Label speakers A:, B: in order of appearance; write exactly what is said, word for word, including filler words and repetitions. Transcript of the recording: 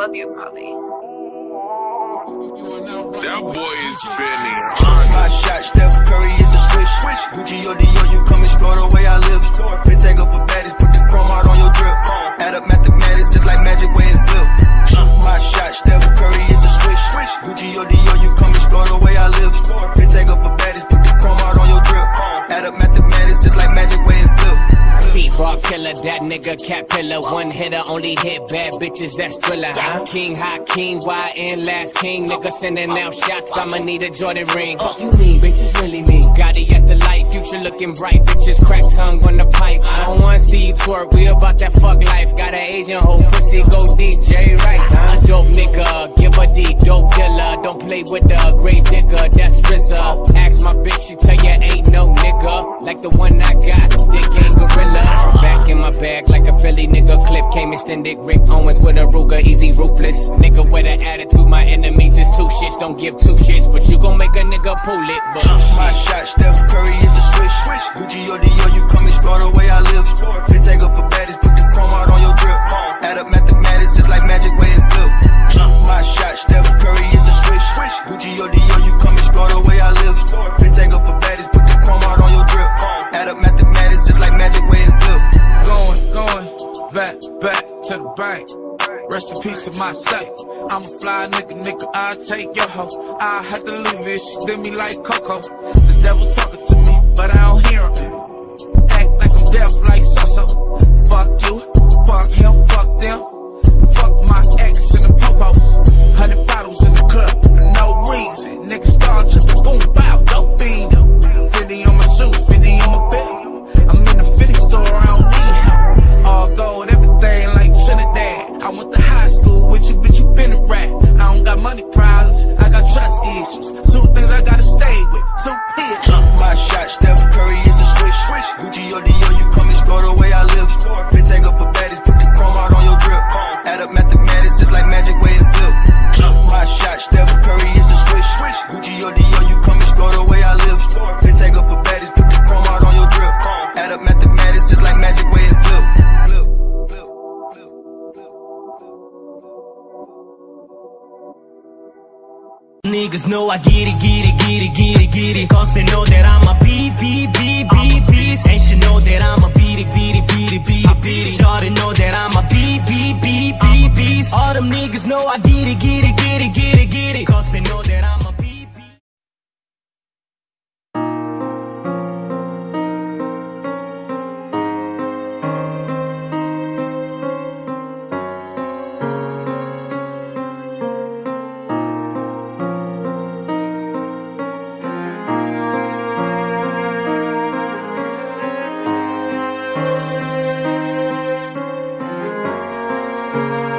A: love you, Bobby.
B: That boy is Benny.
C: My shot, Steph Curry is a switch. Gucci or Dior, you come explore the way I live. Pin tag up for baddies, put the chrome out on your drip. Add up mathematics, it's like magic way it flip. My shot, Steph Curry is a switch. Gucci or Dior, you come explore the way I live. Pin tag up for baddies, put the chrome out on your drip. Add up mathematics, it's like magic way it flip.
D: Rock killer, that nigga cat pillar. One hitter, only hit bad bitches, that's thriller. I'm king, hot king, Y N last king. Nigga sending out shots, I'ma need a Jordan ring. Fuck you mean, bitch, it's really me. Got it at the light, future looking bright. Bitches crack tongue on the pipe. I don't wanna see you twerk, we about that fuck life. Got an Asian hoe, pussy go D J right. A dope nigga, give a D, dope killer. Don't play with the grave digger, that's R Z A. Ask my bitch, she tell you ain't no nigga like the one I got, they gang gorilla. Back in my bag like a Philly nigga clip. Came extended, Rick Owens with a Ruger, easy ruthless. Nigga with an attitude, my enemies is two shits. Don't give two shits, but you gon' make a nigga pull it. But
C: my shot, Steph Curry is a switch. Gucci or Dior, you come explore the way I live. Pin tag up for baddies, put the chrome out on your drip. Add up mathematics, it's like magic way it flip. My shot, Steph Curry is a switch. Gucci or Dior, you come explore the way I live. Pin tag up for baddies, put the chrome out on your drip. Add up mathematics, it's like magic way it flip.
E: Going, going, back, back to the bank. Rest in peace to my state. I'm a fly nigga, nigga, I'll take your hoe. I had to leave it, she did me like Coco. The devil talking to me, but I don't hear him. Act like I'm deaf like so-so. Fuck you, fuck him, fuck them. Fuck my ex and the popos. Hundred bottles in the club for no reason. Nigga start tripping, boom, bow, dope bean. Fendi on my shoes, Fendi on my bed. I'm in the Fendi store, I don't need help. All gold, everything like Trinidad. I went to high school with you, bitch, you been a rat. I don't got money problems, I got trust issues. Two things I gotta stay with, two pills.
C: My shot, Steph Curry is a switch. Gucci or Dior, you come explore the way I live. Pin tag up for baddies, put the chrome out on your drip. Add up mathematics, it's like magic way it flip. My shot, Steph Curry is a switch. Gucci or Dior, you come explore the way I live. Pin tag up for baddies, put the chrome out on your drip. Add up mathematics, it's like magic way it flip. Flip, flip, flip, flip, flip.
F: Niggas know I get it, get it, get it, get it, get it. Cause they know that I'm a B, B, B, B, beast. And she know that I'm a beat it, beat it, beat it, beat it, beat it. Shawty know that I'm a B, B, B, B, beast. All them niggas know I get it, get it, get it, get it, get it. Cause they know that I'm a B, B.
G: We'll be right back.